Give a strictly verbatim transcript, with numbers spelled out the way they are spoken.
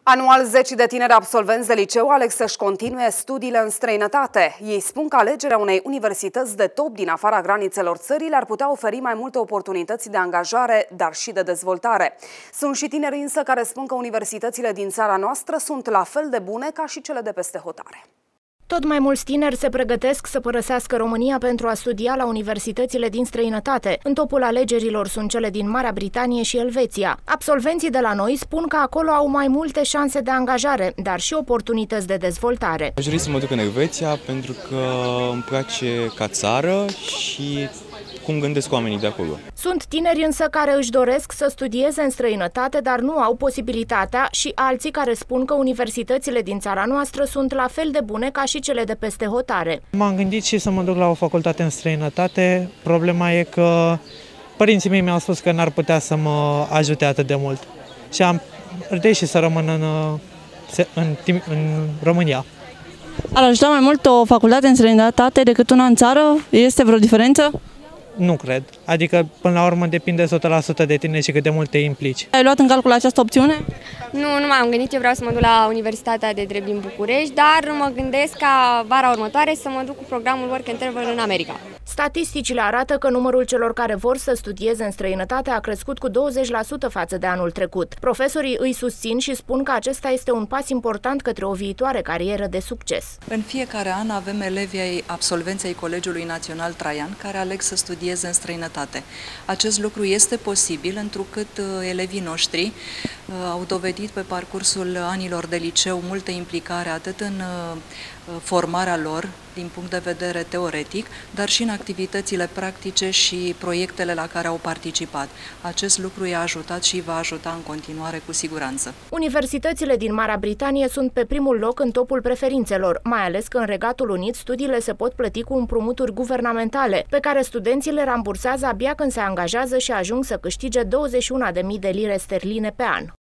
Anual, zeci de tineri absolvenți de liceu aleg să-și continue studiile în străinătate. Ei spun că alegerea unei universități de top din afara granițelor țării le-ar putea oferi mai multe oportunități de angajare, dar și de dezvoltare. Sunt și tineri însă care spun că universitățile din țara noastră sunt la fel de bune ca și cele de peste hotare. Tot mai mulți tineri se pregătesc să părăsească România pentru a studia la universitățile din străinătate. În topul alegerilor sunt cele din Marea Britanie și Elveția. Absolvenții de la noi spun că acolo au mai multe șanse de angajare, dar și oportunități de dezvoltare. Aș dori să mă duc în Elveția pentru că îmi place ca țară și cum gândesc oamenii de acolo. Sunt tineri însă care își doresc să studieze în străinătate, dar nu au posibilitatea, și alții care spun că universitățile din țara noastră sunt la fel de bune ca și cele de peste hotare. M-am gândit și să mă duc la o facultate în străinătate. Problema e că părinții mei mi-au spus că n-ar putea să mă ajute atât de mult și am deși să rămân în, în, în România. Ar ajuta mai mult o facultate în străinătate decât una în țară? Este vreo diferență? Nu cred. Adică, până la urmă, depinde o sută la sută de tine și cât de mult te implici. Ai luat în calcul această opțiune? Nu, nu m-am gândit. Eu vreau să mă duc la Universitatea de Drept din București, dar mă gândesc ca vara următoare să mă duc cu programul Work and Travel în America. Statisticile arată că numărul celor care vor să studieze în străinătate a crescut cu douăzeci la sută față de anul trecut. Profesorii îi susțin și spun că acesta este un pas important către o viitoare carieră de succes. În fiecare an avem elevi ai absolvenții ai Colegiului Național Traian care aleg să studieze în străinătate. Acest lucru este posibil întrucât elevii noștri au dovedit pe parcursul anilor de liceu multă implicare atât în formarea lor din punct de vedere teoretic, dar și în activitățile practice și proiectele la care au participat. Acest lucru i-a ajutat și va ajuta în continuare cu siguranță. Universitățile din Marea Britanie sunt pe primul loc în topul preferințelor, mai ales că în Regatul Unit studiile se pot plăti cu împrumuturi guvernamentale, pe care studenții le rambursează abia când se angajează și ajung să câștige douăzeci și una de mii de lire sterline pe an.